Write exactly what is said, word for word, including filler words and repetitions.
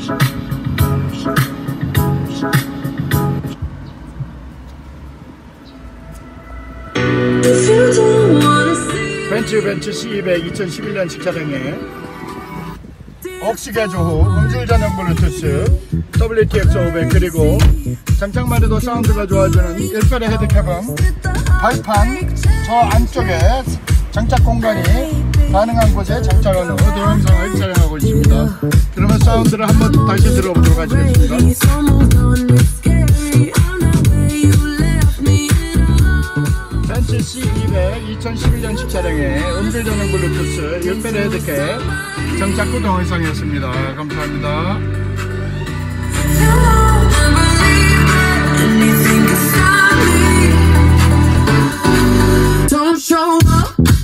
벤츠 벤츠 씨 이백 이천십일 년식 차량에 억시 개조 후 음질 전용 블루투스 더블유 티 엑스 오백 그리고 장착만 해도 사운드가 좋아지는 일 배의 헤드캡은 발판 저 안쪽에 장착 공간이 가능한 곳에 장착한 후 동영상을 촬영하고 있습니다. 그러면 사운드를 한번 다시 들어보도록 하겠습니다. 벤츠 씨 이백 이천십일 년식 차량에 음질 전용 블루투스 일 배의 헤드캡 장착 후 동영상이었습니다. 감사합니다. Don't show up.